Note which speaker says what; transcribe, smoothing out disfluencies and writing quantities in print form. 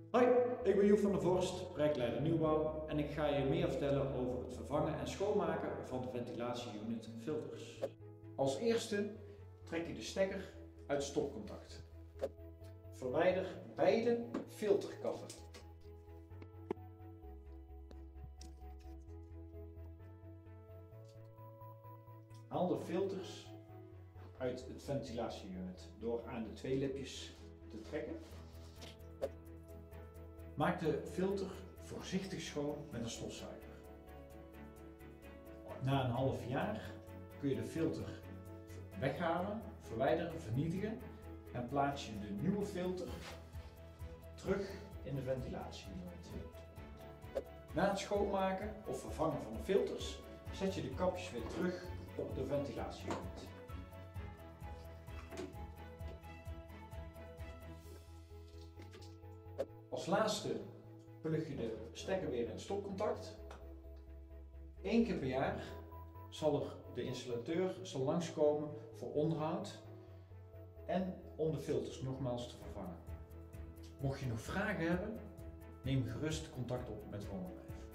Speaker 1: Hoi, ik ben Joep van der Vorst, projectleider nieuwbouw en ik ga je meer vertellen over het vervangen en schoonmaken van de ventilatieunit filters. Als eerste trek je de stekker uit stopcontact. Verwijder beide filterkappen. Haal de filters uit het ventilatieunit door aan de twee lipjes te trekken. Maak de filter voorzichtig schoon met een stofzuiger. Na een half jaar kun je de filter weghalen, verwijderen, vernietigen en plaats je de nieuwe filter terug in de ventilatieunit. Na het schoonmaken of vervangen van de filters zet je de kapjes weer terug op de ventilatieunit. Als laatste plug je de stekker weer in stopcontact. Eén keer per jaar zal de installateur langskomen voor onderhoud en om de filters nogmaals te vervangen. Mocht je nog vragen hebben, neem gerust contact op met Woonbedrijf.